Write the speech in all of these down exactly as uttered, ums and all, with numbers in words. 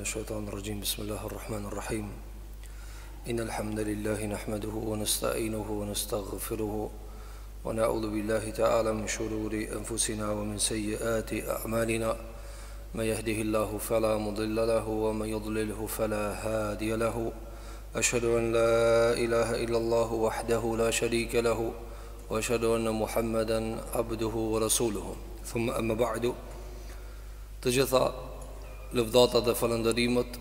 الشيطان الرجيم بسم الله الرحمن الرحيم إن الحمد لله نحمده ونستعينه ونستغفره ونعوذ بالله تعالى من شرور أنفسنا ومن سيئات أعمالنا من يهده الله فلا مضل له ومن يضلله فلا هادي له أشهد أن لا إله إلا الله وحده لا شريك له وأشهد أن محمدا عبده ورسوله ثم أما بعد تجثى lëvdata dhe falëndërimet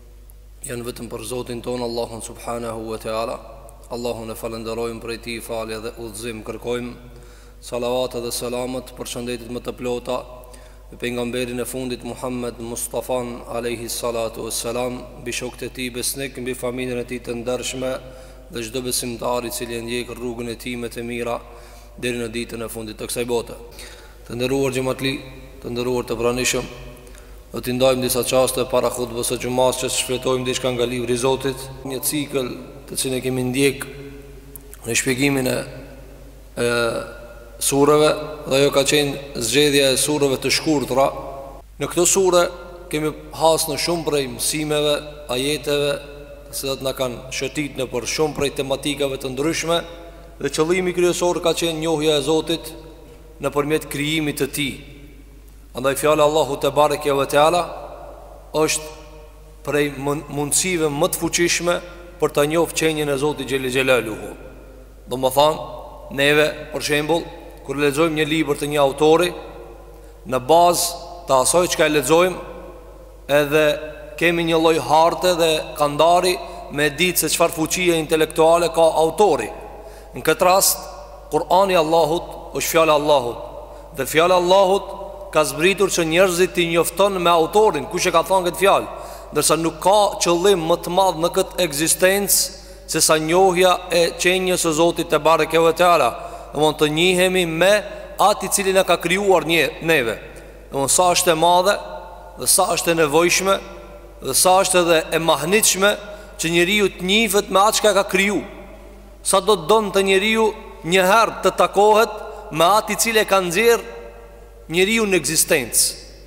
janë vetëm për Zotin tonë Allahun subhanahu wa ta'ala. Allahun e falënderojmë për ti falje dhe udhëzim kërkojmë. Salavat dhe selamet për shëndetit më të plota me pejgamberin e fundit Muhammed Mustafan alayhi salatu wassalam, mbi shokët e tij besnik, mbi familjen e tij të ndershme dhe çdo besimtar i cili ndjek rrugën e tij me të mira deri në ditën e fundit të kësaj bote. Të nderuar xhamatli, të nderuar të pranishëm, do t'i ndajmë disa qaste para khutbës së xumas që shfletojmë diçka nga libri i Zotit, një cikël të cilin e kemi ndjek në shpjegimin e, e sureve, dhe ajo ka qenë zgjedhja e sureve të shkurtra. Në këtë sure kemi hasë në shumë prej mësimeve, ajeteve, të cilat na kanë shëtit në për shumë prej tematikave të ndryshme, dhe qëllimi kryesor ka qenë njohja e Zotit në përmjet krijimit të tij. Andaj fjala Allahu te bareke ve teala është prej mundësive më të fuqishme për të njohur qenjen e Zotit xhel xhelaluhu. Do më thanë, neve, për shembull, kur lexojmë një libër të një autori, në bazë të asaj çka e lexojmë, edhe kemi një lloj harte dhe kandari me ditë se çfarë fuqie intelektuale ka autori. Në këtë rast, Kur'ani i Allahut është fjala e Allahut, dhe fjala e Allahut ka zbritur që njerëzit t'i njofton me autorin, kush e ka thënë këtë fjalë, ndërsa nuk ka qëllim më të madh në këtë ekzistencë se sa njohja e qenjes së Zotit te bareke ve teala. Domthon të njihemi me atë i cili na ka krijuar një neve. Domthon sa është e madhe dhe sa është e nevojshme dhe sa është edhe e mahnitshme që njeriu të njihet me atë që ka kriju. Sa do të donte njeriu një herë të takohet me atë i cili e ka nxjerr njeriu në ekzistencë.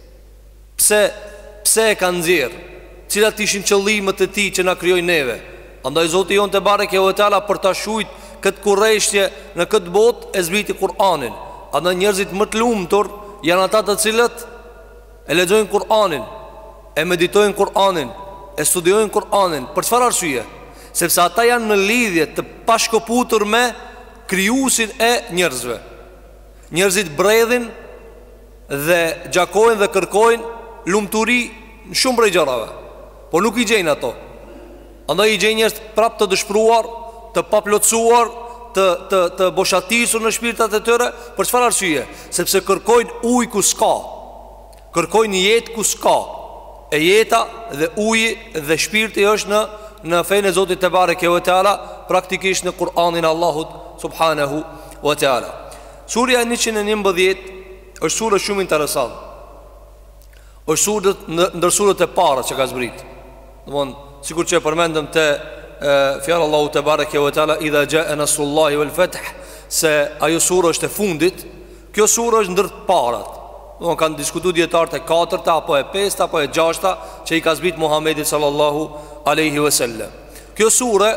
Pse pse e ka nxjerr? Cilat ishin qëllimet e tij që na krijoi neve? Andaj Zoti jon te bareke ve teala për ta shujt këtë kurreshtje në këtë botë e zbriti Kur'anin. Andaj njerëzit më të lumtur janë ata të cilët e lexojnë Kur'anin, e meditojnë Kur'anin, e studiojnë Kur'anin. Për çfarë arsye? Sepse ata janë në lidhje të pashkëputur me krijuesin e njerëzve. Njerëzit bredhin dhe gjakojnë dhe kërkojnë lumturi në shumë prej gjërave, por nuk i gjejnë ato. Andaj i gjejnë njerëz prap të dëshpëruar, të paplotësuar, të të të boshatisur në shpirtat e tyre. Për çfarë arsye? Sepse kërkojnë ujë ku s'ka, kërkojnë jetë ku s'ka. E jeta dhe uji dhe shpirti është në në fenë e Zotit te bareke ve teala, praktikisht në Kur'anin e Allahut subhanahu wa taala. Surja njëqind e njëmbëdhjetë është surë shumë interesant. është surë ndër surët e para që ka zbrit. Domthon, sikur që e përmendëm te fjala Allahu te bareke ve teala idha jaa nasrullahi wal fath, se ajo surë është e fundit. Kjo surë është ndër të parat. Domthon kanë diskutuar dietarët e katërta apo e pesta apo e gjashta që i ka zbrit Muhamedit sallallahu alaihi wasallam. Kjo surë,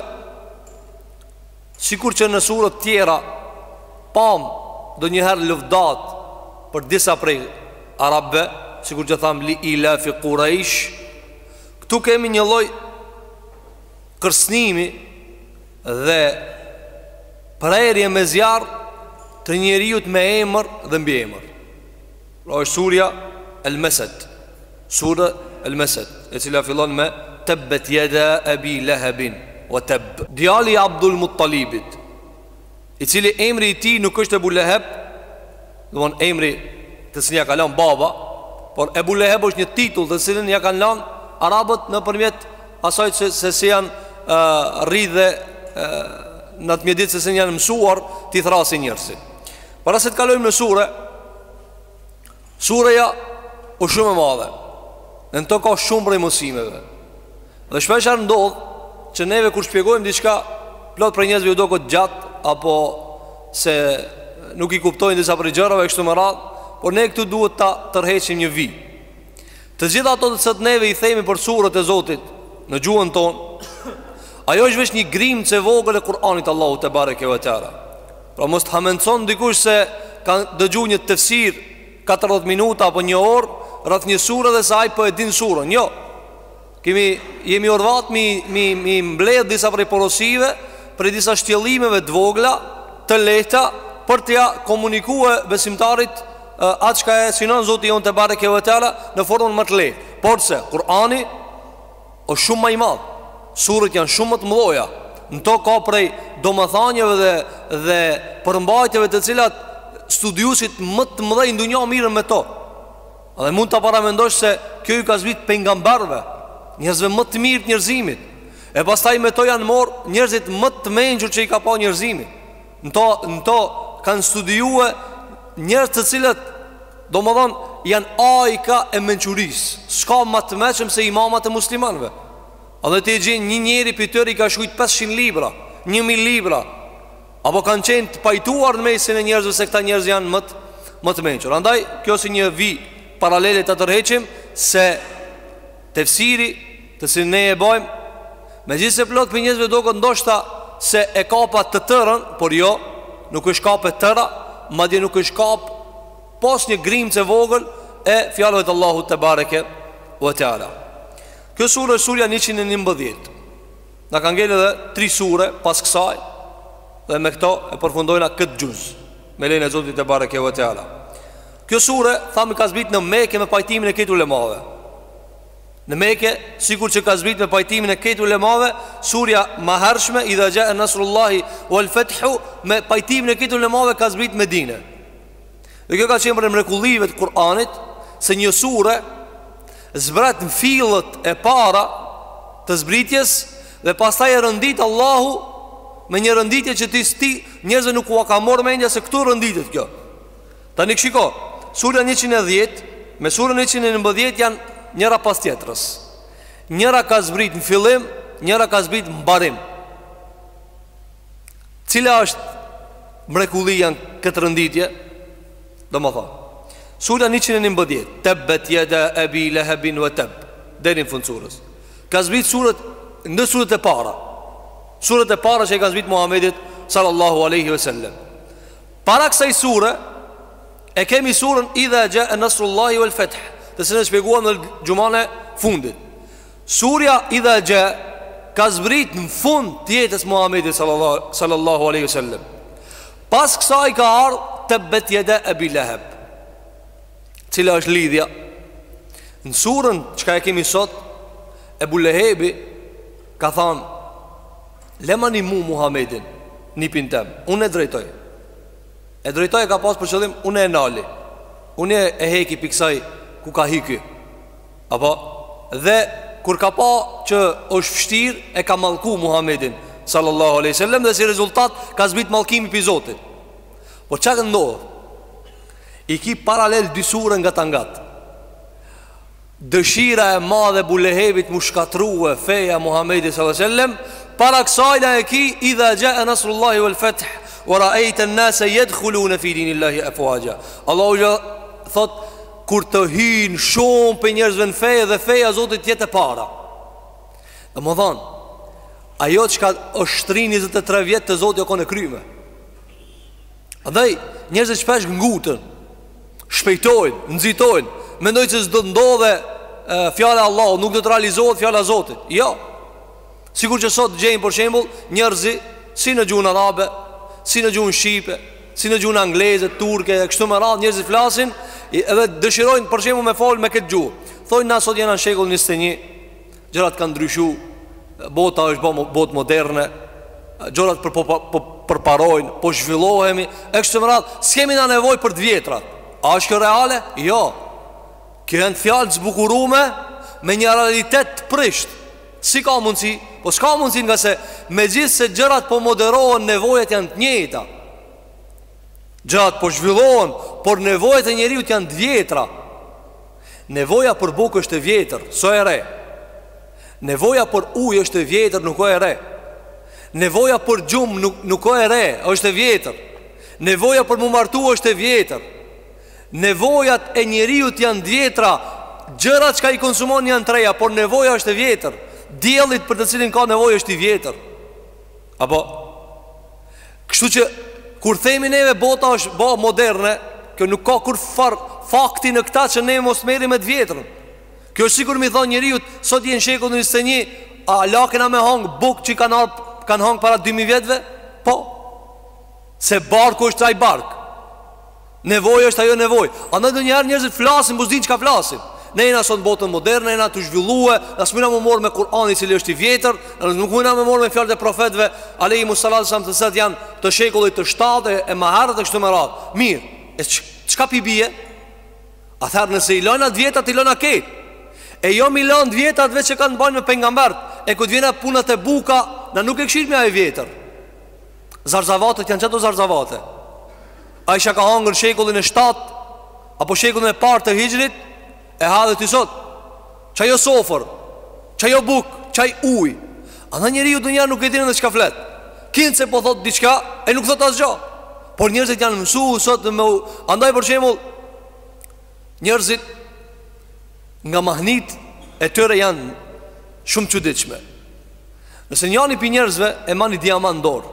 sikur që në surët tjera pam donjëherë lëvdat për disa prej arabëve, sikur që tham li ila fi Quraysh, këtu kemi një lloj kërcënimi dhe prerje me zjarr të njeriu me emër dhe mbi emër. Pra është surja El-Masad, sura El-Masad, e cila fillon me tabbat yada abi lahabin wa tab. Djali i Abdul Muttalibit, i cili emri i tij nuk është Ebu Leheb, domthon emri të cilin ja ka lënë baba, por Ebu Leheb është një titull të cilin ja kanë lënë arabët nëpërmjet asaj se, se si janë uh, rridhe uh, në të mjedit se si janë mësuar t'i thrasin njerëzit. Para se të kalojmë në sure, sureja është shumë e madhe, në to ka shumë prej mësimeve. Dhe shpeshar ndodh që neve kur shpjegojmë diçka, plot për njerëzve u do këtë gjatë, apo se nuk i kuptojnë disa prej gjërave kështu me radhë, por ne këtu duhet ta tërheqim një vi. Të gjitha ato të sot neve i themi për surët e Zotit në gjuhën ton, ajo është veç një grimë që vogël e Kur'anit Allahu te bareke ve teala. Pra mos të hamencon dikush se ka dëgju një tefsir katërdhjetë minuta apo një orë rreth një sure dhe sa ai po e din surën. Jo. Kemi jemi orvat mi mi mi mbledh disa prej porosive, për disa shtjellimeve të vogla, të lehta për t'ia komunikuar besimtarit atë çka e synon Zoti jon te bareke ve teala në formën më të lehtë. Por se Kur'ani është shumë më i madh. Surët janë shumë më të mëdha. Në to ka prej domethënieve dhe dhe përmbajtjeve të cilat studiuesit më të mëdhenj në dunjë mirën me to. Dhe mund ta paramendosh se kjo i ka zbrit pejgamberëve, njerëzve më të mirë të njerëzimit. E pastaj me to janë morë njerëzit më të mençur që i ka pa njerëzimi. Në to, në to kanë studiuar njerëz të cilët domethënë janë ajka e mençurisë. S'ka më të mëshëm se imamat e muslimanëve. A dhe ti e gjen një njeri për tërë i ka shkruajtur pesëqind libra, një mijë libra, apo kanë qenë të pajtuar në mesin e njerëzve se këta njerëz janë më të, më të mençur. Andaj kjo si një vi paralele të tërheqim se tefsiri të si ne e bojmë, me gjithë se plot për njerëzve do këtë ndoshta se e kapa të tërën, por jo, nuk është kapë e tëra, madje nuk është kapë pos një grimë që vogël e fjallëve të Allahu të bareke vë teala. Kjo surë është surja njëqind e njëmbëdhjetë. Në kanë ngellë edhe tri sure pas kësaj, dhe me këto e përfundojna këtë gjuzë, me lejnë e Zotit të bareke vë teala. Kjo surë, thamë ka zbrit në Mekë me pajtimin e këtë ulemave. Në Mekë, sikur që ka zbrit me pajtimin e këtë ulemave, surja ma hershme, idha gjae nasrullahi wal fethu, me pajtimin e këtë ulemave ka zbrit me dine. Dhe kjo ka qenë për mrekullive të Kur'anit, se një sure zbret në fillët e para të zbritjes, dhe pastaj e rëndit Allahu me një rënditje që ti sti njerëzve nuk u ka morë mendja se këtu rënditet kjo. Tani këshiko, surja njëqind e dhjetë me surën njëqind e nëmbëdhjetë janë njëra pas tjetrës. Njëra ka zbrit në fillim, njëra ka zbrit në mbarim. Cila është mrekullia në këtë rënditje? Do më thonë surja njëqind e nëmbëdhjetë, Tabbet yada abi lahabin wa tab, deri në fund surës. Ka zbrit surët në surët e para. Surët e para që i ka zbrit Muhammedit sallallahu aleyhi ve sellem. Para kësaj sure e kemi surën idha gjae nasrullahi wal fath, të cilën e shpjeguam në xhumane fundit. Surja idha gjae ka zbrit në fund të jetës Muhammedit sallallahu, sallallahu aleyhi ve sellem. Pas kësaj ka ardhur Tabbet yada abi lahab. Cila është lidhja? Në surën që ka e kemi sot, Ebu Lehebi ka thanë, lema një mu Muhammedin, një pintem, unë e drejtoj. E drejtoj e ka pas për qëllim, unë e nali, unë e heki piksaj ku ka hiki. Apo? Dhe kur ka pa që është fështir, e ka malku Muhammedin sallallahu aleyhi sallam, dhe si rezultat ka zbit malkimi për Zotit. Por që ka ndohë? I ki paralel dy surë nga të ngatë. Dëshira e madhe Ebu Lehebit mu shkatruhe feja Muhammedi sallallahu alaihi wasallam, para kësajna e ki idha gjae nasrullahi wal fath wa ra'ayta an-nasa yadkhuluna fi dinillahi afwaja. Allahu thot kur të hyjnë shumë për njerëzve në feje dhe feja Zotit jetë e para. Domethën ajo çka është shtrin njëzet e tre vjet të Zotit jo kanë kryme. Andaj njerëzit shpesh ngutën, shpejtojnë, nxitojnë, mendojnë se s'do të ndodhe fjala e Allahut, nuk do të realizohet fjala e Zotit. Jo. Sikur që sot gjejmë për shembull njerëzi si në gjuhën arabe, si në gjuhën shqipe, si në gjuhën angleze, turke, kështu me radhë njerëzit flasin edhe dëshirojnë për shembull me fol me këtë gjuhë. Thonë na sot jena në shekullin njëzet e një, gjërat kanë ndryshuar, bota është botë moderne, gjërat për po, po, përparojnë, po zhvillohemi, e kështu me radhë, s'kemi na nevojë për të vjetrat. A është kjo reale? Jo. Kjo janë fjalë zbukurume me një realitet të prisht. Si ka mundësi? Po s'ka mundësi nga se me gjithë se gjërat po moderohen, nevojat janë të njëjta. Gjërat po zhvillohen, por nevojat e njeriut janë të vjetra. Nevoja për bukë është e vjetër, so e re. Nevoja për ujë është e vjetër, nuk o e re. Nevoja për gjumë nuk, nuk o e re, është e vjetër. Nevoja për mu martu është e vjetër. Nevojat e njeriut janë djetra gjërat që ka i konsumon janë treja, por nevoja është e vjetër. Diellit për të cilin ka nevojë është i vjetër. Apo kështu që kur themi neve bota është bo moderne, kjo nuk ka kur far fakti në këta që ne mos merrim me të vjetrën. Kjo është sikur mi thonë njeriu sot je në shekullin e njëzet e një, a la kena me hang buk që kanë kanë hang para dy mijë vjetëve? Po. Se barku është ai bark. Nevojë është ajo nevojë. Andaj ndonjëherë njerëzit flasin, mos dinë çka flasin. Ne jena sot në botën moderne, jena të zhvilluar, na s'muna më morë me Kur'anin i cili është i vjetër, nuk muna më morë me fjalët e profetëve alayhi salatu wasallam të cilat janë të shekullit të shtatë e më herët e kështu me radhë. Mirë, e çka pi bie? Atëherë nëse i lëna të vjetat, i lëna këtë. E jo mi lënë të vjetat veç që kanë bajnë me pejgambert. E këtë vjena punët e buka, na nuk e këshirë me ajo vjetër. Zarzavatët janë çato zarzavate. Aisha ka hangër shekullin e shtatë apo shekullin e parë të Hijrit, e hadhe të sot çajo sofër, çajo buk, çaj ujë. Andaj njeriu do njëherë nuk e dinë se çka flet. Kinë se po thot diçka e nuk thot asgjë. Por njerëzit janë mësuar sot me andaj për shembull njerëzit nga mahnit e tëre janë shumë çuditshme. Nëse njëri pi njerëzve e mani diamant dorë,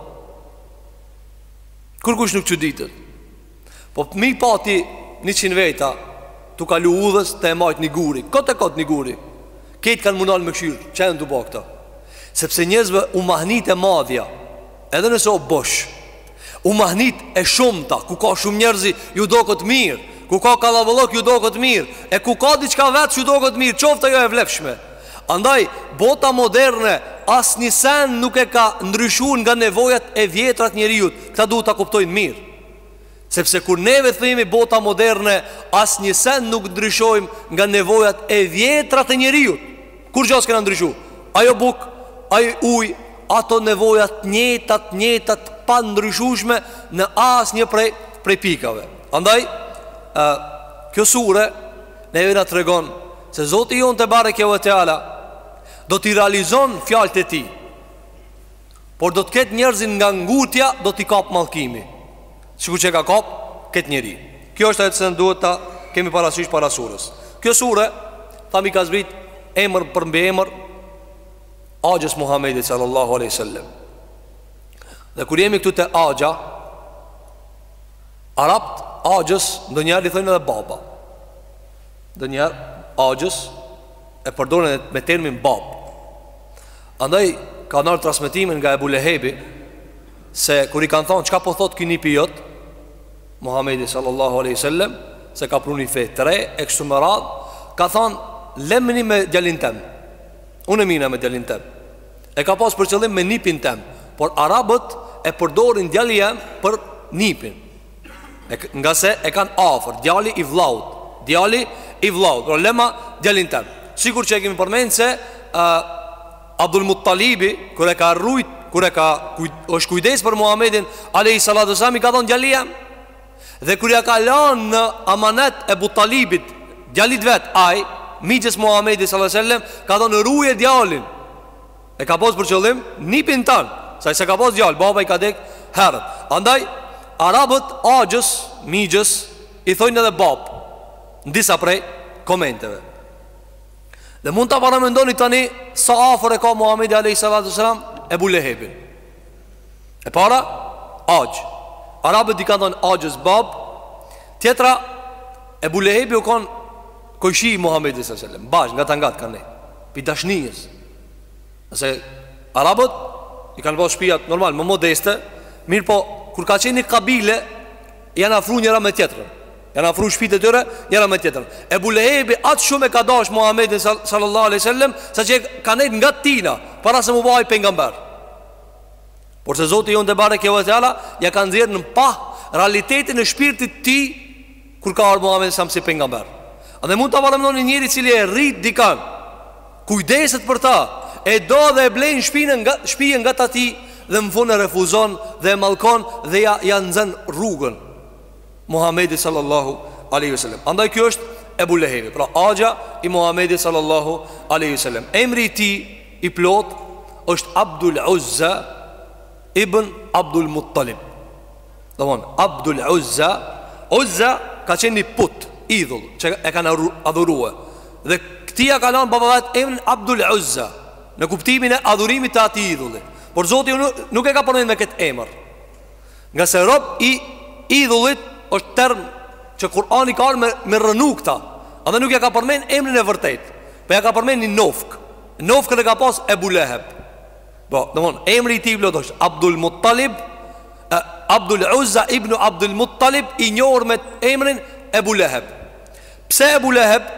kur kush nuk çuditet. Po mi pati njëqind veta tu kalu udhës të e majtë një guri, kote kote një guri. Ketë kanë mundal me këshyrë, që e në të bo këta? Sepse njerëzve u mahnit e madhja, edhe nëse o bosh, u mahnit e shumëta, ku ka shumë njerëzi ju do këtë mirë, ku ka kalavolok ju do këtë mirë, e ku ka diçka vetë ju do këtë mirë, qofta jo e vlefshme. Andaj, bota moderne, as një sen nuk e ka ndryshun nga nevojat e vjetrat njeriut. Këta duhet ta kuptojnë mirë. Sepse kur neve themi bota moderne, as një sen nuk ndryshojmë nga nevojat e vjetrat e njeriut. Kur gjo s'kena ndryshu? Ajo buk, ajo uj, ato nevojat njetat, njetat pa ndryshushme në as një prej, prej pikave. Andaj, uh, kjo sure neve nga të regon se Zoti jonë të bare kjo e te ala do t'i realizon fjallët e ti, por do t'ket njerëzin nga ngutja, do t'i kap mallkimi, sikur që ka kap këtë njeri. Kjo është e të se në duhet ta kemi parasysh para surës. Kjo sure, thami ka zbrit emër për mbe emër Axhës Muhammedit sallallahu aleyhi sallam. Dhe kur jemi këtu të Axha, Arabt Axhës ndë njerë i thënë edhe baba. Ndë njerë Axhës e përdojnë me termin bab. Andaj ka nërë transmitimin nga Ebu Lehebi, se kur i kanë thonë qka po thot këni pijot Muhammedi sallallahu aleyhi sallam, se ka pruni fe tre e kështu më radh, ka thonë lemni me djalin tem, unë e mina me djalin tem. E ka pas për qëllim me nipin tem, por Arabët e përdorin djali jem për nipin, e, nga se e kanë afer, djali i vllaut, djali i vllaut, por lema djalin tem. Sikur që e kemi përmenë se uh, Abdul Muttalibi, kër e ka rrujt, kër e ka kuj, është kujdes për Muhammedin alayhi salatu wasalam, i ka thonë djali jem. Dhe kër ja ka lanë në amanet e Butalibit, djalit vet, aj, miqës Muhammedi sallallahu alaihi wasallam, ka thonë rruje djalin. E ka pos për qëllim nipin tanë, sa i se ka pos djal, baba i ka dek herët. Andaj, Arabët, Axhës, miqës, i thojnë edhe bab, në disa prej komenteve. Dhe mund të paramendoni tani sa afer e ka Muhammedi alayhi salatu wasalam Ebu Lehebin. E para, Axhë. Arabët i kanë thonë Axhës bab. Tjetra, Ebu Lehebi u kanë kojshi i Muhammedi sallallahu alaihi wasallam, bash, nga të ngatë kanë ne, pi dashnijës. Nëse Arabët i kanë bërë shtëpiat normal, më modeste, mirë po, kur ka qenë një kabile, janë afru njëra me tjetërën, janë afru shtëpitë e tyre njëra me tjetërën. Ebu Lehebi atë shumë e ka dash Muhammedin sallallahu alaihi wasallam, sa që ka nejtë nga tina, para se mu bëhaj pejgamber. Por se Zoti jonë të bare kjo e tjala, ja kanë zirë në pa realitetin e shpirtit ti, kur ka arë Muhammedin sallallahu alaihi wasallam si pejgamber. A dhe mund të valemnoni njëri cili e rrit dikan, kujdeset për ta, e do dhe e blejnë shpijën nga, shpijën nga ta ti, dhe më funë e refuzon dhe e malkon dhe ja, ja nëzën rrugën Muhammedi sallallahu aleyhi wasallam. Andaj kjo është Ebu Lehebi, pra Axha i Muhammedi sallallahu aleyhi wasallam. Emri ti i plot është Abdul Uzza ibn Abdul Muttalib. Dhe mon, Abdul Uzza, Uzza ka qenë një put, idhull, që e kanë adhurue. Dhe këtia ka lanë babavet emrin Abdul Uzza, në kuptimin e adhurimit të ati idhulli. Por Zoti nuk e ka përmend me këtë emër, nga se rob i idhullit është term që Kur'ani ka me, me rënu këta. A dhe nuk e ka përmend emrin e vërtet, për e ka përmend një nofk. Nofkën e ka pas Ebu Leheb. Po, dhe mon, emri i ti blot është Abdul Muttalib, eh, Abdul Uzza ibn Abdul Muttalib, i njohur me emrin Ebu Leheb. Pse Ebu Leheb?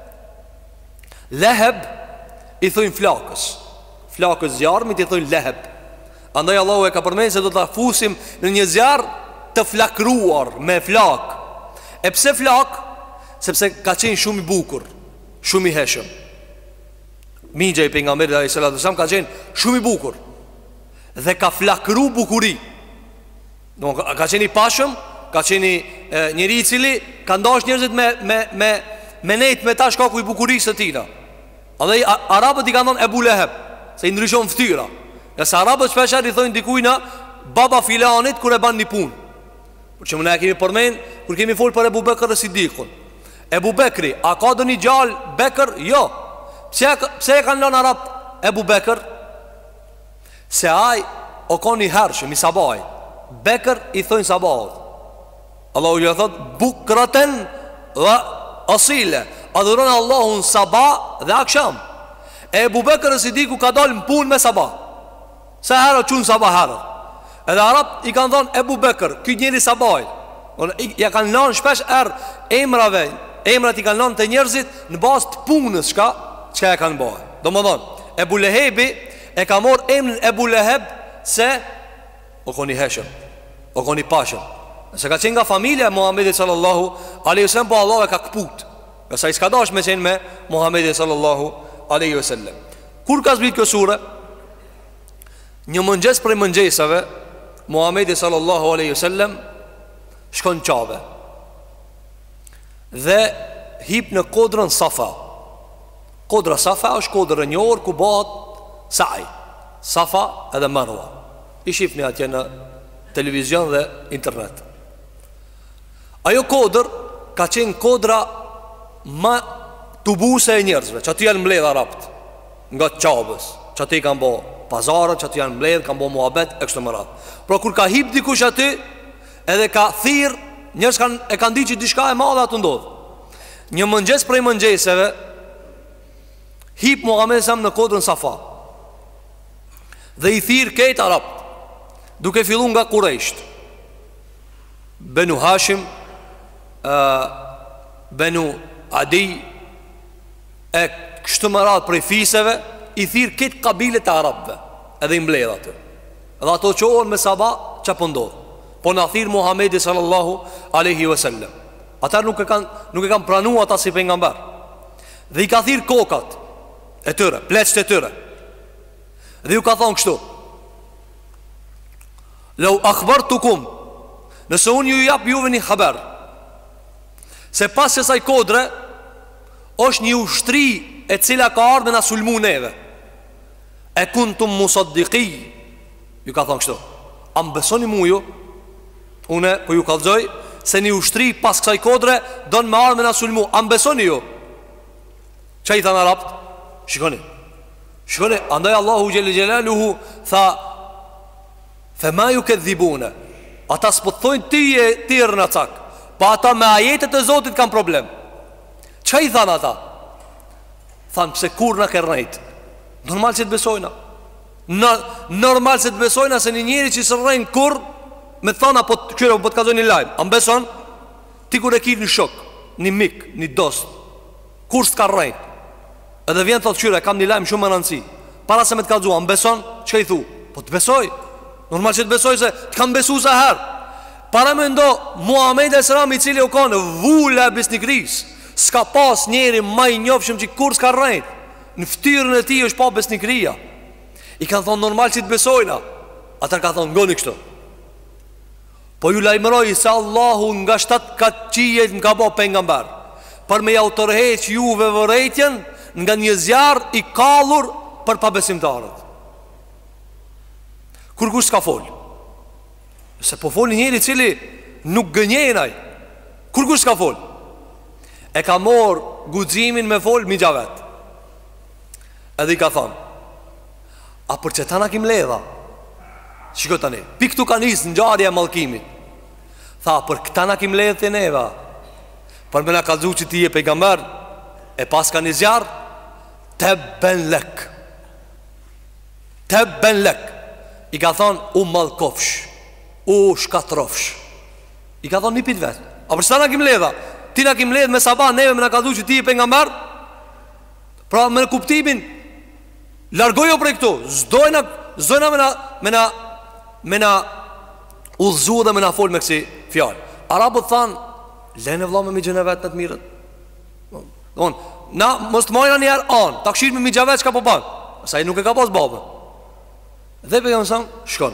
Leheb i thujnë flakës. Flakës zjarmit i thujnë Leheb. Andaj Allahu e ka përmenë se do të fusim në një zjarë të flakruar me flak. E pse flak? Sepse ka qenë shumë i bukur, shumë i heshëm. Migja i pejgamberit alayhis salam ka qenë shumë i bukur dhe ka flakru bukuri. Do ka qenë i pashëm, ka qenë njëri i cili ka ndash njerëzit me me me me nejt me ta shkaku i bukurisë së tina. Andaj arabët i kanë thënë Ebu Leheb, se i ndryshon ftyra. Nga se arabët shpeshar i thonë dikujna baba filanit kur e ban një punë. Por që më ne e kemi përmen kur kemi folë për Ebu Bekër e Sidikun. Ebu Bekri, a ka do një gjallë Bekër? Jo. Pse, pse e kanë lënë arabët Ebu Bekër? Se aj o ka një hershëm i sabaj. Bekër i thonë sabajt. Allahu ju e thotë bukraten dhe asile, adhuron Allahun sabah dhe aksham. E Ebu Bekër e Sidiku ka dalë në punë me sabah. Se herë o qunë sabah herë. Edhe Arab i kanë thonë Ebu Bekër, këtë njëri sabaj. Ja kanë lanë shpesh erë emrave, emrat i kanë lanë të njerëzit në bazë të punës shka, qka e kanë bëhe. Do më thonë, Ebu Lehebi e ka morë emrin Ebu Leheb se o koni heshëm, o koni pashëm. Se ka qenë nga familja Muhammedit sallallahu aleyhi sallam, po Allah e ka këput. Nësa i s'ka dash me qenë me Muhammedit sallallahu aleyhi sallam. Kur ka zbrit kjo sure? Një mëngjes prej mëngjesave, Muhammedit sallallahu aleyhi sallam shkon qave dhe hip në kodrën Safa. Kodra Safa është kodrë një orë ku bat saj, Safa edhe Marwa. I shifni atje në televizion dhe internet. Ajo kodër ka qenë kodra ma tubuse e njerëzve, që aty janë mbledh arabt nga qabës, që aty kanë bo pazarët, që aty janë mbledh, kanë bo muhabet, e kështë të mërat. Pro kur ka hip dikush aty, edhe ka thirë, njerëz kan, e kanë di që dishka e madhe atë ndodhë. Një mëngjes prej mëngjeseve, hip Muhammed Sam në kodrën Safa dhe i thirë ketë arabt, duke fillu nga Kurejsht, Benu Hashim, uh, Benu Adi, e kështë më radhë prej fiseve, i thirë këtë kabilet e arabve, edhe i mbledh atë. Edhe ato qohën me sabah që pëndodhë. Po në thirë Muhammedi sallallahu aleyhi wasallam. Atar nuk e kanë nuk e kanë pranua ata si pejgamber. Dhe i ka thirë kokat e tëre, pleqët e tëre. Dhe ju ka thonë kështu: Lau akhbartukum, nëse unë ju jap juve një haber se pas që saj kodre është një ushtri e cila ka ardhur na sulmu neve, e kuntum musaddiqi, ju ka thonë kështu: a më besoni mu ju? Une po ju kallëzoj se një ushtri pas kësaj kodre do në me ardhur na sulmu, a më besoni ju? Qa i thanë arabt? Shikoni, shikoni, andaj Allahu Gjellë Gjellaluhu tha: Fe ma ju këtë dhibune, ata s'pëthojnë ti e tirë në cak, pa ata me ajetet e Zotit kanë problem. Qa i thanë ata? Thanë, pse kur në kërnejt? Normal që të besojna në, Normal që të besojna se një njeri që së rrejnë kur me të thana, po të kjøre, po të kazoj një lajmë. A më beson? Ti kur e kirë një shok, një mik, një dost, kur s'ka rrejnë, edhe vjen të të kjøre, kam një lajmë shumë më rëndësi, para se me të kazua, a më beson? Që i thu? Po të besoj. Normal që të besoj se të kam besu sa her. Para me ndo Muhammed e Sëram i cili u ka në vula besnikris, s'ka pas njeri ma i njofshëm që kur s'ka rrejt, në ftyrën e ti është pa besnikria. I kanë thonë normal që të besojna. Atër ka thonë ngoni kështu: Po ju lajmëroj se Allahu nga shtatë ka qijet nga bo pengamber, për me jau tërheq juve vërejtjen nga një zjarë i kallur për pabesimtarët. Kur kush s'ka fol, se po fol njëri cili nuk gënjenaj, kur kush s'ka fol. e ka morë guximin me fol migja vet. Edhe i ka thonë: a për që ta na kim ledha? Shiko tani, pi këtu ka nisë në gjarja e mallkimit. Tha, për këta na kim ledhë të neva, për me na kalzu që ti je pejgamber, e pas ka një zjarë, te ben lek, te ben lek. I ka thonë: u mallkofsh, u shkatrofsh. I ka thonë një pit vetë: a për që ta na kim ledha? Ti na kim ledhë me sabah, neve me na kalzu që ti je pejgamber. Pra me në kuptimin, largojo prej këtu. Zdojna, zdojna me na Me na Me na udhëzu dhe me na fol me kësi fjallë. Arabët thanë: lene vla me mi gjene vetë në të mirët. Don, na mos të mojna njerë anë, ta këshirë me mi gjene vetë që ka po banë. Sa i nuk e ka pas babë. Dhe pe jam sanë, shkon.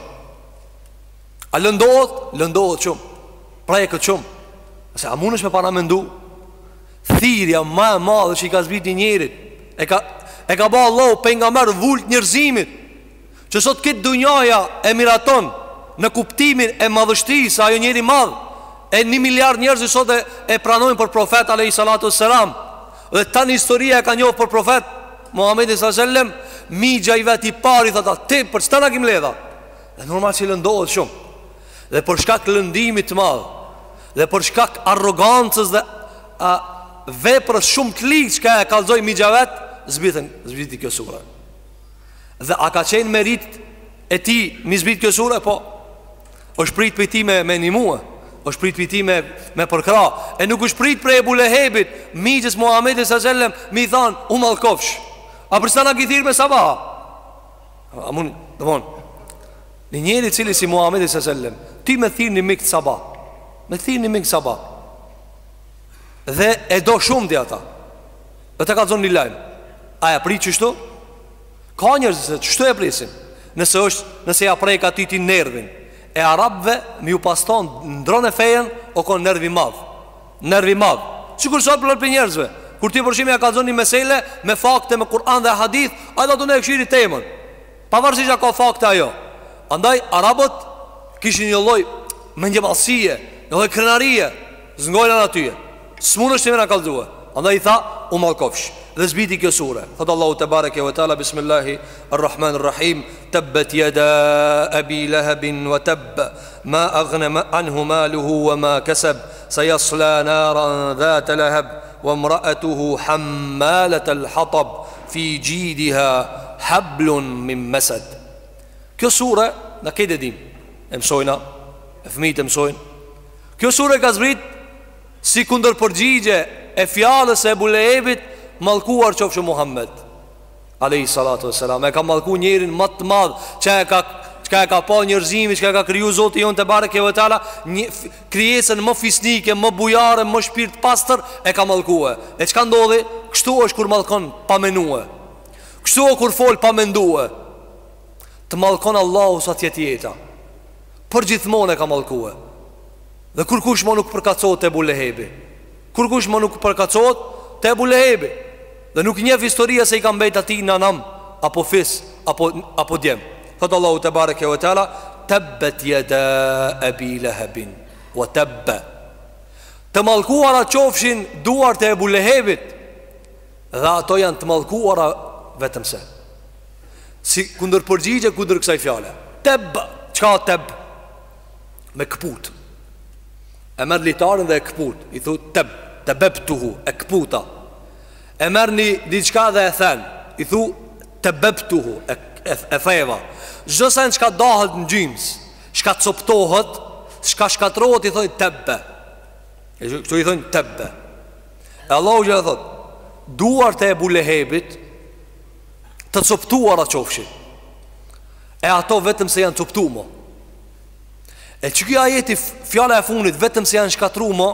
A lëndohet? Lëndohet qumë. Pra e këtë qumë. Se a mund është me para me ndu? Thirja ma e madhe që i ka zbrit një njerit, E ka, e ka ba Allah për nga merë vult njërzimit, që sot këtë dunjaja e miraton në kuptimin e madhështisë, ajo njeri madh, e një miliard njerëz sot e, e pranojnë për profet alayhi salatu wassalam. Dhe tani historia e ka njohur për profet Muhammedin sallallahu alaihi wasallam, migja i vet i pari thata: ti për çfarë na kim ledha? Dhe normal që lëndohet shumë. Dhe për shkak lëndimit të madh, dhe për shkak arrogancës dhe a, veprës shumë të ligë që e kallzoi migja vet, zbitën, zbiti kjo sura. Dhe a ka qenë merit e ti mi zbit kjo sura? Po, është prit për ti me, me një muë, është prit për ti me, me përkra. E nuk është prit për Ebu Lehebit, migjës Muhammedin sallallahu alaihi wasallam, mi thanë: u mallkofsh. A përsta na kithir me sabaha? A mund, dhe mon, një njeri cili si Muhammedin sallallahu alaihi wasallam, ti me thirë një mikë të sabah, me thirë një mikë të sabah, dhe e do shumë dhe ata, dhe te ka zonë një lajmë. Aja prit qështu? Ka njërës se qështu e prisin? Nëse është, nëse ja prej ka ti ti nervin. E arabve mi u paston ndron e fejen, o kon nervi madh. Nervi madh. Që kur sot për për njerëzve, kur ti përshimi ja ka zonë një mesele, me fakte, me Kur'an dhe hadith, a da du ne e këshiri temën, pavarësisht ja ka fakte ajo. Andaj arabët kishin një loj me njëmalsie, një loj krenarie, zngojnë në atyje, s'mun është të me në kalzue. Andaj i tha: u mallkofsh. Dhe zbiti kjo sure. Thotë Allahu te bareke ve taala: bismillahi arrahman arrahim, tabbat yada abi lahabin wa tab, ma aghna anhu maluhu wa ma kasab, sayasla naran dhata lahab, wa imra'atuhu hammalat al-hatab, fi jidha hablun min masad. Kjo sure na këtë dim, e mësojna, e fëmijët e mësojnë. Kjo sure ka zbrit si kundër përgjigje e fjalës e Ebu Lehebit, mallkuar qofshë Muhammed alayhi salatu wassalam. E ka mallku njerin më të madh që e ka që e ka pa njerëzimi, që e ka kriju Zoti jon te bareke ve teala, krijesën më fisnike, më bujare, më shpirt pastër, e ka mallkuar. E çka ndodhi? Kështu është kur mallkon pa menue. Kështu është kur fol pa mendue. Të mallkon Allahu sa të jetë jeta. Përgjithmonë e ka mallkuar. Dhe kur kush më nuk përkatësohet te Ebu Lehebi, kur kush më nuk përkatësohet te Ebu Lehebi, dhe nuk njeh historia se i ka mbet atij nanam apo fis apo apo djem. Thot Allahu te bareke ve teala: tabbat yada abi lahabin wa tab. Të mallkuara qofshin duart e Ebu Lehebit, dhe ato janë të mallkuara vetëm se si kundër përgjigje kundër kësaj fjale. Tab, çka tab? Me këput. E merë litarin dhe e këput, i thu tab, tababtuhu, e këputa. E merë një diçka dhe e then, i thu tababtuhu, e, e, e theva. Çdo sa çka dahet në gjymës, çka coptohet, çka shkatrohet, i thoi tabbe. E këtu i thon tabbe. E Allahu që thot: duart e Ebu Lehebit të coptuara qofshin, e ato vetëm se janë coptuar. E që kjo ajeti, fjala e funit, vetëm se janë shkatru mo,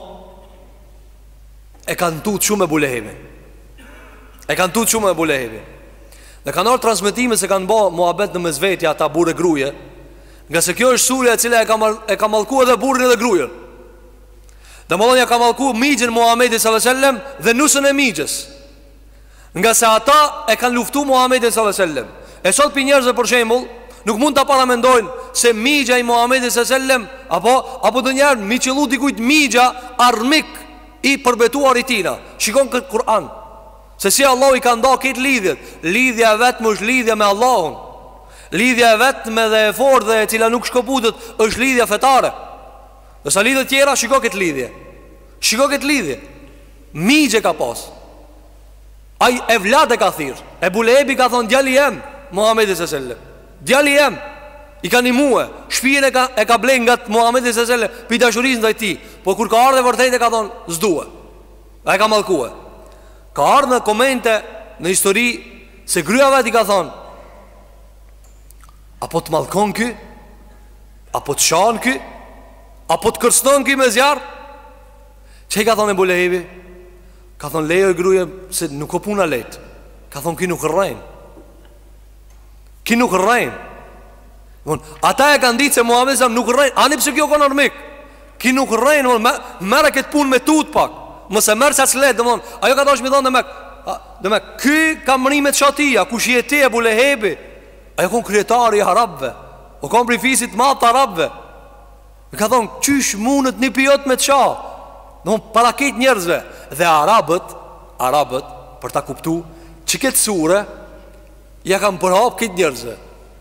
e kanë tut shumë Ebu Lehebin. E kanë tut shumë Ebu Lehebin. Dhe kanë orë transmitime se kanë bo muhabet në mezvetja ata burë e gruje, nga se kjo është surja e cila e ka, mal, e ka malku edhe burën edhe grujen. Dhe më dhonja ka malku migjën Muhammedi sallallahu alaihi wasallam dhe nusën e migjës, nga se ata e kanë luftu Muhammedi sallallahu alaihi wasallam. E sot për njerëzve për shembull, nuk mund të paramendojnë se migja i Muhammedi sallallahu alaihi wasallam apo, apo dë njerë mi qëllu dikujt migja armik i përbetuar i tina. Shikon këtë Kur'an, se si Allah i ka nda këtë lidhjet. Lidhja vetëm është lidhja me Allahun. Lidhja vetëm dhe e fortë dhe e cila nuk shkëputet është lidhja fetare. Dhe sa lidhjet tjera, shiko këtë lidhje. Shiko këtë lidhje. Migje ka pas. Ai e vlad e ka thirr. Ebu Lehebi ka thonë djali jem Muhamedi sallallahu alaihi wasallam. Djali jem i ka nimue, shpijen e ka, e ka blen nga Muhamedi sallallahu alaihi wasallam, pi dashurisë ndaj tij. Po kur ka ardhe vërtet e ka thonë s'dua. Ai ka mallkue. Ka ardhur në komente në histori se gryja vet i ka thonë: apo të mallkon ky? Apo të shan ky? Apo të kërston ky me zjarr? Çe ka thonë Ebu Lehebi? Ka thonë lejo e gruaja se nuk o puna lehtë. Ka thonë ky nuk rrein. Ky nuk rrein. Von, ata e kanë ditë se Muhamedi sa nuk rrein. Ani pse kjo ka armik. Ky nuk rrein, merr këtë punë me tut pak. Mos e merr sa çlet, domthon. Ajo ka dashur më thonë me, domë ky ka mrimet shatia, kush je ti Ebu Lehebi? Ajo kon kryetari i arabëve. O kon brifisit më të arabëve. Me ka thonë çysh mundet një pijot me ça. Domthon para këtë njerëzve dhe arabët, arabët për ta kuptuar çiket sure ja kanë përhap këtë njerëzve.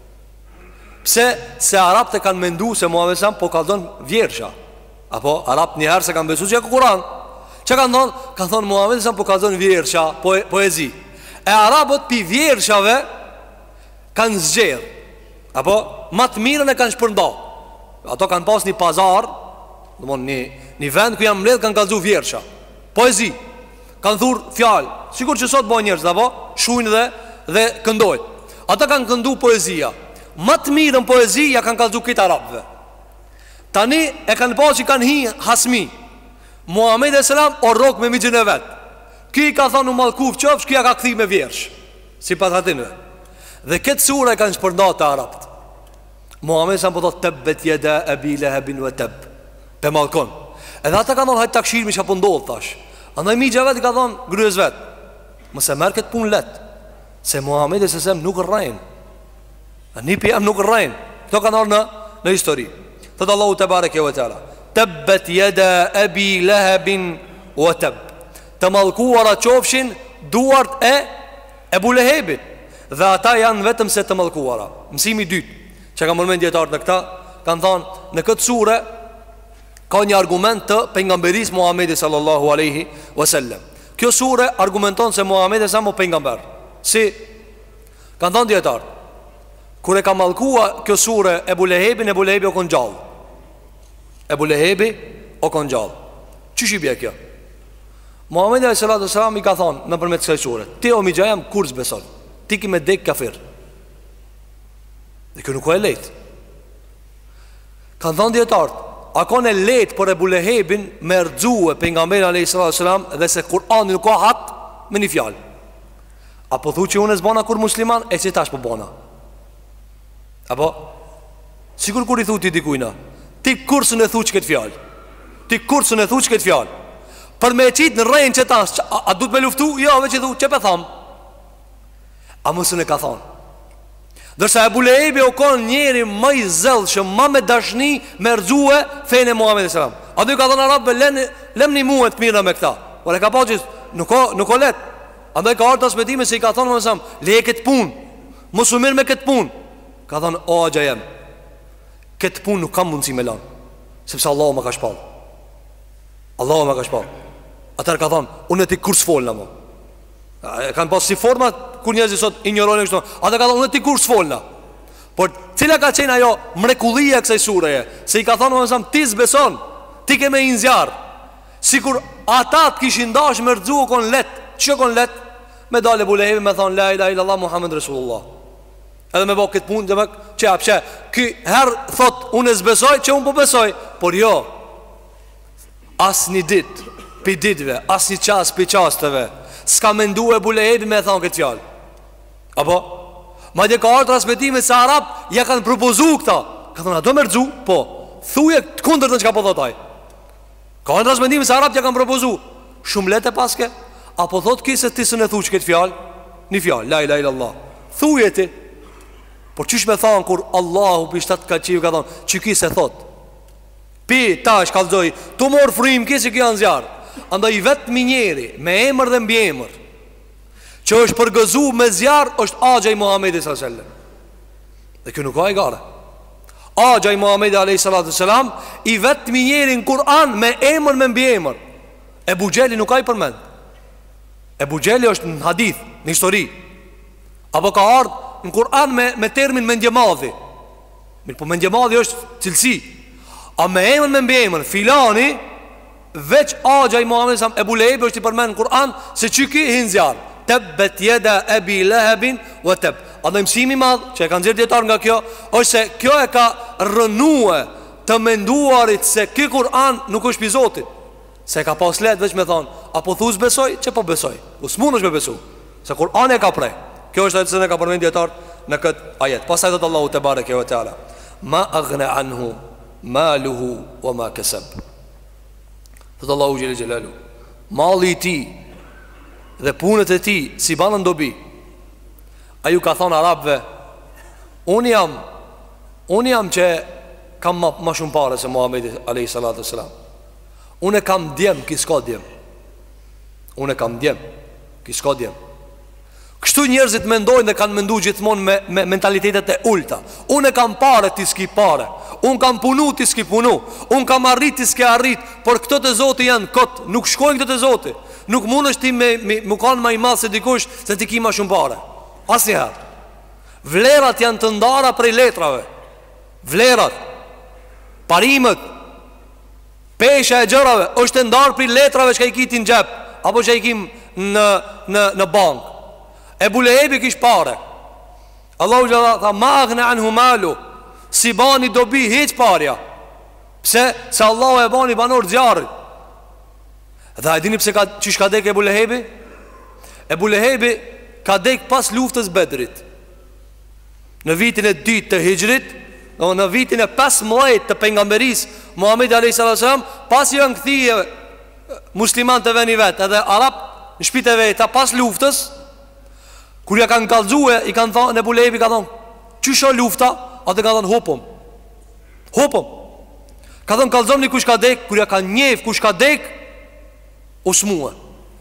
Pse se arabët e kanë mendu se Muhamedi sa po ka dhënë vjersha. Apo arabët një herë se kanë besuar se ka Kur'an. Çka kanë thonë? Kanë thonë Muhamedi sa po ka dhënë vjersha, po poezi. E arabët pi vjershave kanë zgjedh. Apo më të mirën e kanë shpërndar. Ato kanë pas një pazar, domthon një një vend ku janë mbledh kanë kallzu vjersha. Poezi. Kanë thur fjalë, sikur që sot bën njerëz, apo shujnë dhe dhe këndojnë. Ata kanë këndu poezia. Më të mirën poezi ja kanë kallzu këtë arabëve. Tani e kanë pasur që kanë hi hasmi. Muhamedi selam o rrok me migjën e vet. Ky ka thonë mallkuf qofsh, ky ja ka kthy me vjersh. Sipas atinve. Dhe këtë sure kanë shpërndar të arabët. Muhamedi sa po thotë tabbet yada abi lahabin wa tab. Te mallkon. Edhe ata kanë thonë hajt takshirmi çapo ndodh tash. Andaj migja vet i ka thonë gryes vet. Mos e merr këtë punë let. Se Muhamedi selam nuk rrein. Ani pjam nuk rrein. Kto kanë ardhur në në histori. Thot Allahu te bareke ve teala. Tabbet yada abi lahabin wa tab. Të mallkuara qofshin duart e Ebu Lehebit. Dhe ata janë vetëm se të mallkuara. Mësimi i dytë që ka përmend dietar në këta, kanë thënë në këtë sure ka një argument të pejgamberisë Muhamedi sallallahu alaihi wasallam. Kjo sure argumenton se Muhamedi sa mo pejgamber. Si kanë thënë dietar, kur e ka mallkua kjo sure Ebu Lehebin, Ebu Lehebi o kon gjallë. Ebu Lehebi o kon gjallë. Çish i bie kjo? Muhamedi sallallahu alaihi wasallam i ka thonë nëpërmjet kësaj sure: ti o mijajam kur s'beson, ti ki me dek kafir. Dhe kjo nuk e lejtë. Kanë thonë djetartë, a kone lejtë për Ebu Lehebin me rëgjue pejgamberi alayhi salatu wasalam dhe se Kur'ani nuk ka hak me një fjalë. Apo thu që unë e zbona kur musliman, e që tash po bona. Apo sigur kur i thu ti dikujna, ti kursën e thu që këtë fjalë, ti kursën e thu që këtë fjalë, për me e qitë në rejnë që tash, a, a du të me luftu? Jo, veç i thu, që pe thamë. A mësën e ka thonë. Dërsa Ebu Lehebi o konë njeri më i zellshëm, më me dashni me rëgjue fejnë e Muhamedi sallam. A du i ka thonë arabëve, lem një muet të mirë me këta. Por e ka po që nuk o, nuk o let. A du i ka artë të aspetime se i ka thonë më nësam, leje këtë punë, mësë mirë me këtë punë. Ka thonë, o agja jem, këtë punë nuk kam mundësi me lanë, sepse Allah më ka shpalë. Allah më ka shpalë. Atër ka thonë, unë e ti kur s'folna mo. Kanë pas si forma kur njerëzit sot injorojnë kështu. Ata ka thonë unë ti kur s'folna. Por cila ka qenë ajo mrekullia e kësaj sureje? Se i ka thonë mësam ti s'beson, ti ke me inzjar. Sikur ata të kishin dash me rëzu kon let. Që kon let? Me dale Ebu Lehebi me thonë la ilaha illallah Muhammed Rasulullah. Edhe me bëk këtë punë dhe me që apëshe ky herë thot unë e s'besoj, që unë po besoj. Por jo, as një dit pi ditve, as një qas pi qasteve s'ka mendu Ebu Lehebi me thonë këtë fjallë. Apo ma dje ka artë transmitime se Arab ja kanë propozu këta. Ka thonë a do me rëzu? Po, thuje të kundër të në që ka po thotaj. Ka artë transmitime se Arab ja kanë propozu. Shumë lete paske? Apo thot kisë ti së në thu që këtë fjallë? Një fjallë, la ilaha illallah. Thuje ti. Por qysh me thonë kur Allahu për shtatë ka qiv ka thonë që kisë e thot pi tash kalzoj tu mor frim kisë kjo janë zjarë. Andaj i vetmi njeri me emër dhe mbi emër që është përgëzu me zjarë është Axha i Muhamedit sallallahu alaihi wasallam. Dhe kjo nuk ka e gare. Axha i Muhamedit alaihi wasallam i vetmi njeri në Kur'an me emër me mbi emër. Ebu Xheli nuk ka i përmend. Ebu Xheli është në hadith, në histori, apo ka ardhë në Kur'an me, me termin mendjemadhi. Mirë, po mendjemadhi është cilësi. A me emër me mbi emër filani, veç Axha i Muhamedit sallallahu alaihi wasallam, Ebu Lehebi është i përmend në Kur'an se çiki hin zjarr. Tabbet yada Abi Lahabin wa tab. A dhe mësimi madh që e kanë nxjerrë dietar nga kjo është se kjo e ka rënue të menduarit se ky Kur'an nuk është pi Zotit. Se ka pas let veç me thonë, apo thus besoj, që po besoj. Usmun është me besu, se Kur'an e ka prej. Kjo është atë se ne ka përmend dietar në këtë ajet. Pastaj thot Allahu te bareke ve teala, ma aghna anhu maluhu wa ma kasab. Thot Allahu xhelel xhelalu, malli i tij dhe punët e tij si banën dobi. A ju ka thonë arabëve, unë jam Unë jam që kam ma, ma shumë pare se Muhamedi alayhi salatu wasalam. Unë kam djem, ki s'ka djem. Unë kam djem, ki s'ka djem. Kështu njerëzit mendojnë dhe kanë mendu gjithmonë me, me mentalitetet e ulta. Unë kam pare, ti s'ki pare. Unë kam punu, ti s'ki punu. Unë kam arrit, ti s'ki arrit. Por këto të Zoti janë kot, nuk shkojnë këto të Zoti. Nuk mund është ti me, me, me kanë ma i madh se dikush, se ti ki ma shumë pare. Asnjëherë. Vlerat janë të ndara prej letrave. Vlerat, parimet, pesha e gjërave është të ndarë prej letrave që ka i kiti në gjep, apo që i kim në, në, në bank. Ebu Lehebi kish pare. Allahu gjalla tha, ma aghna anhu malu, si bani dobi hiq parja. Pse? Se Allahu e bani banor zjarrit. Dhe a dini pse ka, qish ka dek Ebu Lehebi? Ebu Lehebi ka dek pas luftës Bedrit. Në vitin e dytë të hijrit, në vitin e pesëmbëdhjetë të pejgamberis Muhamedi alayhi salam, pas janë kthie muslimanët e veni vet, edhe arab në shtëpitë e veta pas luftës, kur ja kanë kallxue, i kanë thënë Ebu Lehebi ka thonë, "Çysho lufta?" Atë ka thonë, "Hopom." Hopom. Ka thonë, "Kallxoni kush ka dek." Kur ja kanë njeh kush ka dek, osmua.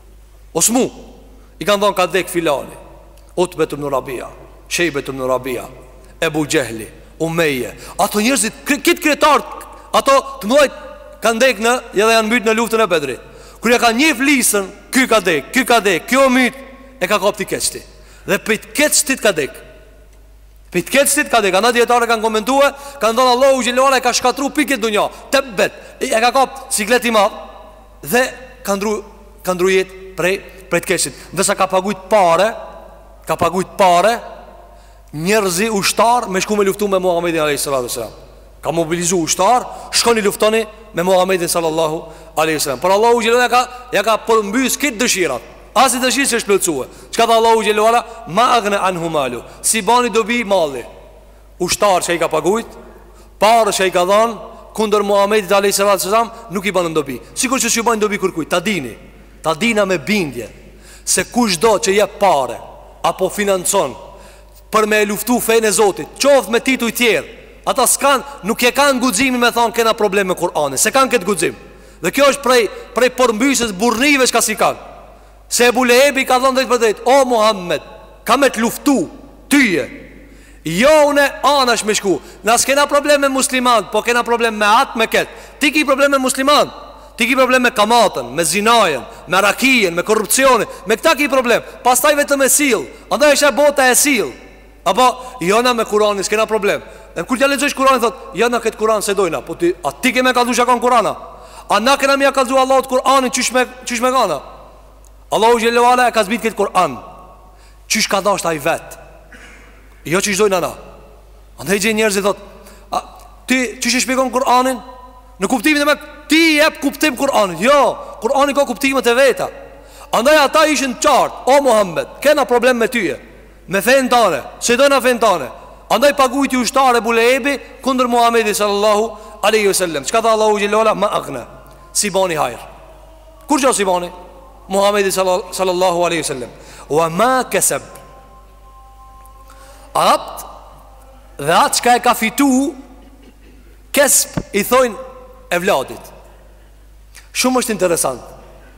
Osmu. I kanë thonë, "Ka dek filani." Utbet ibn Rabia, Shejbet ibn Rabia, Ebu Xhehli, Umeje. Ato njerëzit, kitë kretarët, ato të mëdhejt kanë dek në, edhe janë mbyt në luftën e Bedrit. Kur ja ka një flisën, ky ka dek, ky ka dek, kjo myt e ka kopti keçti. Dhe pejt keçtit ka dek. Pejt keçtit ka dek. Ana dietarë kanë komentuar, kanë thënë Allahu xhelala e ka shkatru pikë dunja, te bet. E ka kop siklet i madh dhe ka ndru ka ndru jetë prej prej keçtit. Ndërsa ka paguajt parë, ka paguajt parë njerëzi ushtar me shku me luftu me Muhamedit alayhi salatu wasalam. Ka mobilizu ushtar, shkoni luftoni me Muhamedit sallallahu alaihi wasallam. Por Allahu xhelala ka ja ka përmbys këtë dëshirat. Asi dëshirë që shplëcue. Çka tha Allahu xhelala, ma aghna anhu malu, si bani dobi malli. Ushtar që i ka paguajt, parë që i ka dhënë kundër Muhamedit alayhi salatu wasalam, nuk i banë dobi. Sikur që s'ju bën dobi kërkujt, ta dini. Ta dina me bindje se kushdo që jep parë apo financon për me luftu fejnë e Zotit, qoftë me titull tjerë, ata s'kan, nuk e kanë guximin me thonë kena problem me Kur'anin, se kanë këtë guxim. Dhe kjo është prej, prej përmbysës burnive që ka si kanë. Se Ebu Lehebi ka thonë drejt për drejt, o Muhammed, ka me të luftu, tyje, jo une anash me shku. Na s'kena problem me musliman, po kena problem me atë me ketë. Ti ki problem me musliman, ti ki problem me kamatën, me zinajen, me rakijen, me korrupsionin, me këta ki problem. Pastaj vetëm e sill, andaj është e bota e sill. Apo, jona me Kur'anin, s'kena problem. E kur t'ja lexosh Kur'anin, thot, jona këtë Kur'an se dojna. Po ti, a ti ke me kallzu shakon Kur'ana? A na kena me ja kallzu Allahut Kur'anin, qysh me, qysh me gana? Allahu xhellahu ala e ka zbit këtë Kur'an. Qysh ka dasht ai vet? Jo qysh dojna na. Andaj gje njerëzit thot, a, ti qysh e shpjegon Kur'anin? Në kuptimin e me, ti jep kuptim Kur'anin. Jo, Kur'ani ka kuptimet e veta. Andaj ata ishin qartë, o Muhammed, kena problem me tyje, me fejnë tane, se dojna fejnë tane. Andaj pagujti ushtare Ebu Lehebi kundër Muhamedi sallallahu aleyhi sallam. Qka tha Allahu gjellola? Ma aghna, si bani hajr. Kur gjo si bani? Muhamedi sallallahu aleyhi sallam. Wa ma keseb, Arabt dhe atë qka e ka fitu, kesb i thojnë e vladit. Shumë është interesant.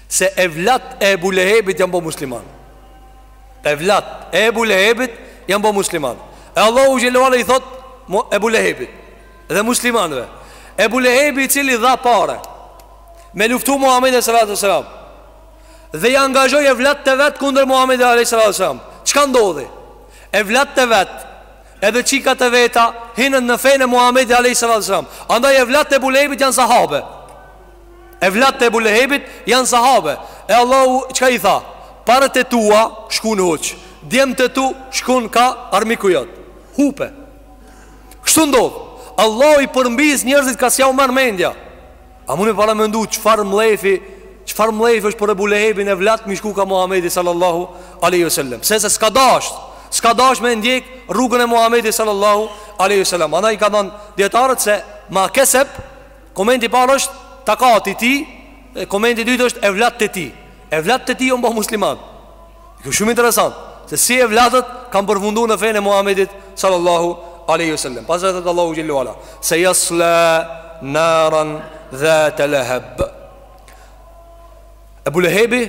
se evlat e Ebu Lehebit janë bo musliman. Evlat e Ebu Lehebit janë bo musliman. E Allahu Gjelluala i thot Ebu Lehebit dhe muslimanve, Ebu Lehebi i cili dha pare me luftu Muhammed sallallahu alaihi wasallam dhe i angazhoi evlat të vet kundër Muhammed sallallahu alaihi wasallam. Çka ndodhi? Evlat të vet edhe qikat e veta hinën në fenë e Muhammed sallallahu alaihi wasallam. Andaj evlat e Ebu Lehebit janë sahabe. Evlat e Ebu Lehebit janë sahabe. E Allahu çka i tha? Parët e tua shku në hoq, djemët e tu shku në ka armiku jot. Hupe. Kështu ndodh. Allah i përmbiz njerëzit ka s'ja u marrë mendja. A mune para me ndu qëfar mlefi, qëfar mlefi është për Ebu Lehebin e vlat mi shku ka Muhamedi sallallahu alaihi wasallam. Se se s'ka dasht, s'ka dasht me ndjek rrugën e Muhamedi sallallahu alaihi wasallam. Ana i ka dhënë dietarët se ma kesep, komenti parë është takati ti, komenti dytë është evlat të ti. Evlat të ti janë bo musliman. Kjo shumë interesant, se si evlatët kanë përfundu në fejnë e Muhammedit sallallahu alaihi wasallam. Pastaj thot Allahu Jillu Ala, se yasla naran dhat lahab. Ebu Lehebi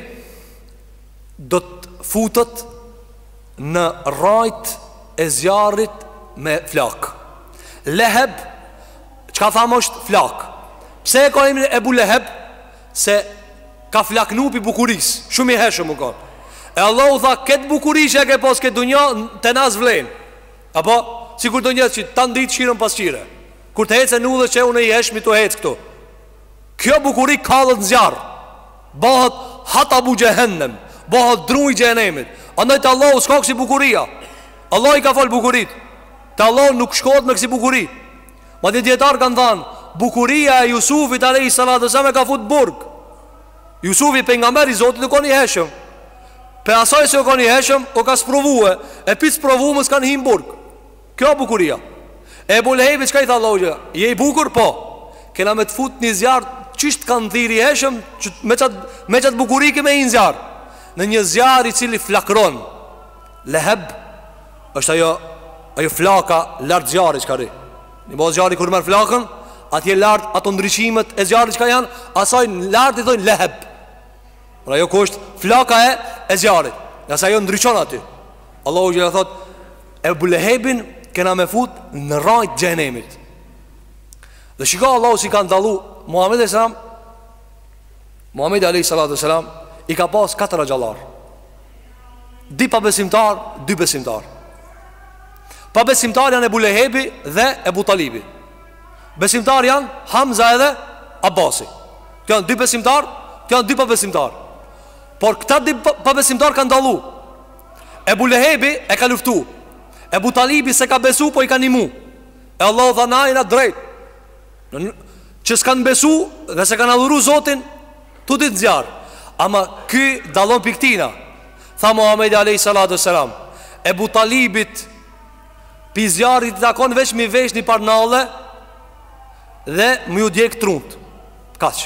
do të futët në rajt e zjarit me flak. Leheb, çka thamë është flak. Pse e ka emrin Ebu Leheb? Se ka flaknu pi bukuris, shumë i heshëm u ka. E Allahu tha, këtë bukuris e ke pas këtë dunja, të nas vlen. Apo, si kur të njëtë që të nditë shirën pas qire, kur të hecë e në udhës që unë i heshmi të hecë këtu. Kjo bukuri kalët në zjarë, bëhët hatabu gjehennem, bëhët druj gjehenemit. Andaj të Allahu s'ka kësi bukuria. Allah i ka falë bukurit. Të Allahu nuk shkot me kësi bukuri. Ma të djetarë kanë thanë, bukuria e Jusufit alayhi salatu wasallam ka fut burg. Jusufi pejgamberi i Zotit nuk kanë i heshëm. Pe asaj se u kanë i heshëm, o ka sprovue, e pi sprovumës kanë him burg. Kjo bukuria. E Ebu Lehebi çka i tha Allahu? Je i bukur po. Kena me të fut një zjarr, çisht kanë thirrë i heshëm, me çat me çat bukurike me një zjarr. Në një zjarr i cili flakron. Leheb është ajo ajo flaka lart zjarrit çka ri. Në mos zjarri kur merr flakën, atje lart ato ndriçimet e zjarrit çka janë, asaj lart i thonë leheb. Pra ajo ku është flaka e e zjarrit. Ja sa ajo ndriçon aty. Allahu jella thot Ebu Lehebin kena me fut në rajt xhenemit. Dhe shiko Allahu si ka ndallu Muhamedi sallam. Muhamedi alayhi salatu wasalam i ka pas katër xhallar. Di pa besimtar, dy besimtar. Pa besimtar janë Ebu Lehebi dhe Ebu Talibi. Besimtar janë Hamza edhe Abasi. Kjo janë dy besimtar, kjo janë dy pa besimtar. Por këta dy pa besimtar kanë dallu. Ebu Lehebi e ka luftu, Ebu Talibi se ka besu po i ka nimu. E Allah dha najna drejt që s'kan besu dhe se kanë adhuru Zotin, tu dit zjarë. Ama ky dalon piktina. Tha Muhamedi alayhi salatu selam, Ebu Talibit pi zjarit i takon veç mi vesh një parnalle dhe më ju djek trunt. Kaq.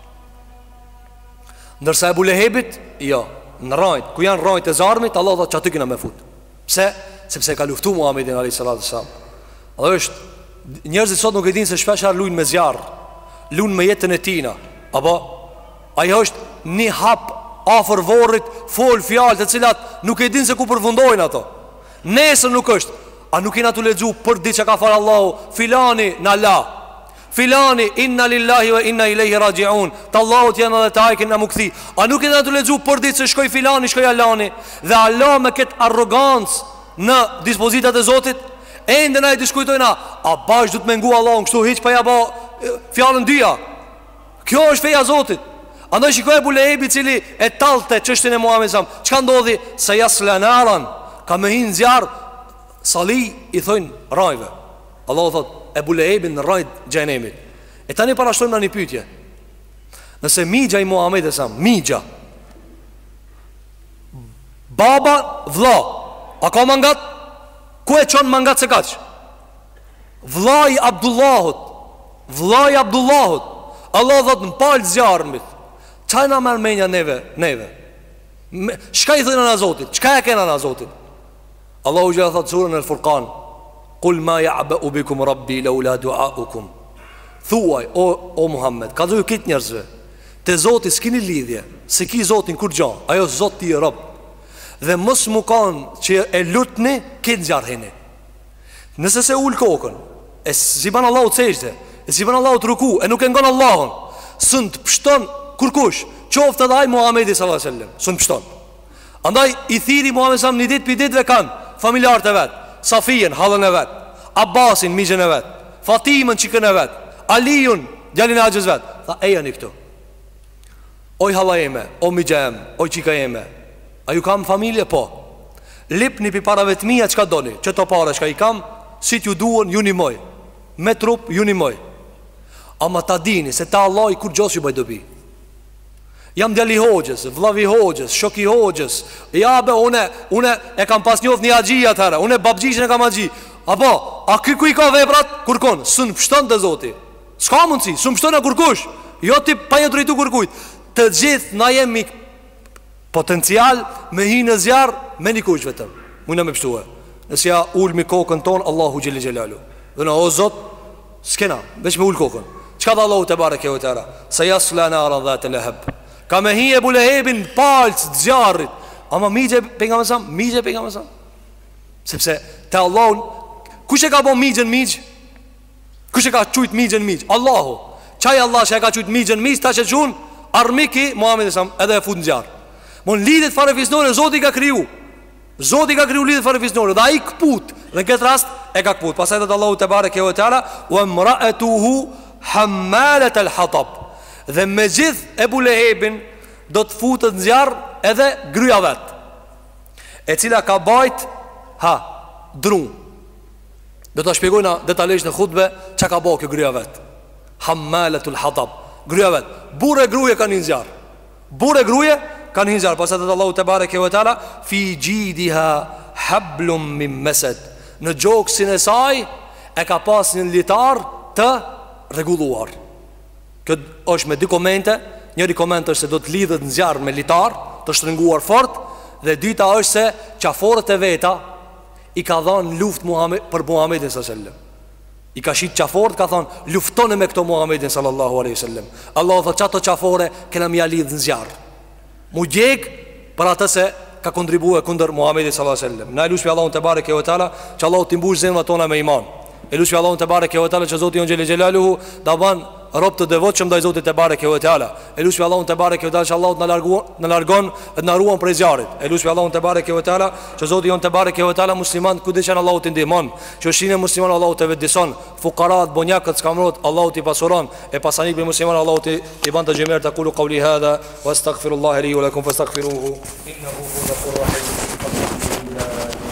Ndërsa Ebu Lehebit, jo, në rajt, ku janë rajt e zarmit, Allah dhe që aty kina me fut. Pse? Sepse ka luftu Muhammedin alayhi salatu selam. Dhe është, njerëzit sot nuk e dinë se shpeshar lujnë me zjarë, lujnë me jetën e tina. Apo, ajo është një hap afër vorrit, fol fjalë të cilat nuk e dinë se ku përfundojnë ato. Nesër nuk është. A nuk i na të lexu për ditë që ka falë Allahu, filani në Allah, filani inna lillahi wa inna ilaihi rajiun, të Allahut janë dhe të ajkin në mukthi. A nuk i na të lexu për ditë se shkoj filani, shkoj Alani, dhe Allah me këtë arrogancë në dispozitat e Zotit, e ndë na i diskutojna, a bash du të mengu Allahun kështu hiq pa ja ba fjallën dyja. Kjo është feja Zotit. Andaj shikoj Ebu Lehebi cili e talte çështjen e Muhamedit sa, çka ndodhi? Se jaslanaran, ka me hinë zjarë, sali i thojnë rajve. Allah o thot Ebu Lehebin në rajt gjenemit. E tani parashtojmë në një pytje. Nëse migja i Muhamedit sa, migja, baba, vlla, a ka mangat? Ku e qonë mangat se kaq? Vllai Abdullahut, vllai Abdullahut, Allah dhët në palë zjarëmit. Qaj na mërmenja neve, neve? Shka i thënë në Zotit? Shka e kena në Zotit? Allahu gjithë thëtë surën e Furqan, Kull ma ja'be u bikum rabbi la ula duaukum. Thuaj, o, o Muhammed, ka dhuju kitë njerëzve, te Zoti s'kini lidhje, se ki Zotin kur gja, ajo Zot ti e rob. Dhe mos mu kanë që e lutni, këtë zjarhini. Nëse se ullë kokën, e si ban Allahu të sejtë, e si ban Allahu të ruku, e nuk e ngon Allahun, sën të pështon kurkush, qoftë edhe ai Muhamedi sallallahu alaihi wasallam, sën të pështon. Andaj i thiri Muhamedi sallallahu një ditë për ditëve kanë familjarët e vet, Safijen, hallën e vet, Abbasin, miqën e vet, Fatimën, çikën e vet, Aliun, djalin e Haxhës vet. Tha ejani këtu. Oj halla jeme, o miqja jem, oj qika jeme, a ju kam familje? Po. Lipni pi parave të mia çka doni, që to pare çka i kam, si t'ju duon, ju një moj, me trup, ju një moj. Ama ta dini se ta Allah i kur gjos ju bëj dobi. Jam djali Hoxhës, vllavi Hoxhës, shoki Hoxhës. Ja be, une, une e kam pas njoft një agji atëherë, une babgjishin e kam agji. Apo, a ky ku i ka veprat? Kurkon, sën pështon të Zoti. S'ka mundsi, sën pështon e kurkush. Jo ti pa je drejtu kurkujt. Të gjithë na jemi potencial me hi në zjarr me një kush vetëm. Muna me pështue. Nëse ja ulmi kokën ton, Allahu xhelel xhelalu. Dhe na o Zot, s'kena, veç me ul kokën. Çka dha Allahu te bareke ve teala? Sa yasla naran dhat lahab. Ka me hi Ebu Lehebin palc të zjarrit. Ama migje pejgamberi sa, migje pejgamberi sa. Sepse te Allahu, kush e ka bën migjen migj? Kush e ka çujt migjen migj? Allahu. Çaj Allah që e ka çujt migjen migj, ta që çun armiki Muhamedi sa edhe e fut në zjarr. Mon lidhet fare fisnore, Zoti ka kriju. Zoti ka kriju lidhet fare fisnore, dhe ai kput. Në këtë rast e ka kput. Pastaj te Allahu te bareke ve teala, wa imra'atuhu hammalat al-hatab. Dhe me gjithë Ebu Lehebin do të futët në zjarë edhe gryja vet, e cila ka bajt ha, dru. Do të shpjegojna detajisht në khutbe që ka bajt kjo gryja vet. Hammalatul hatab, gryja vet. Burë e gruje kanë në zjarë, burë e gruje kanë në zjarë. Pasat e të Allahu te bareke ve teala, fi gjidiha hablum min mesed. Në gjoksin e saj e ka pas një litar të rregulluar. Këtë është me dy komente. Njëri koment është se do të lidhet në zjarr me litar, të shtrënguar fort. Dhe dyta është se qaforët e veta i ka dhënë luftë Muhammed, për Muhammedin sallallahu alaihi wasallam. I ka shit qaforët, ka thonë luftone me këto Muhammedin sallallahu alaihi wasallam. Allah thotë çato qafore kena mja lidh në zjarr. Mu gjeg për atë se ka kontribuar kundër Muhammedin sallallahu alaihi wasallam. Na lutem Allahun te bareke ve teala, që Allahu të mbush zemrat tona me iman. E lutem Allahun te bareke ve teala që Zoti on xhelel xhelaluhu ta ban rob të devotshëm ndaj Zotit te bareke ve teala. E lutem Allahun te bareke ve teala që Allahu na largon, na largon, na ruan prej zjarrit. E lutem Allahun te bareke ve teala që Zoti on te bareke ve teala musliman kudo që Allahu të ndihmon, që shinë musliman Allahu të vetdison, fuqarat, bonjakët, skamrot Allahu të pasuron, e pasanik me musliman Allahu të i ban të xhemer të qulu qouli hadha wastaghfirullaha li wa lakum fastaghfiruhu innahu huwal ghafurur rahim.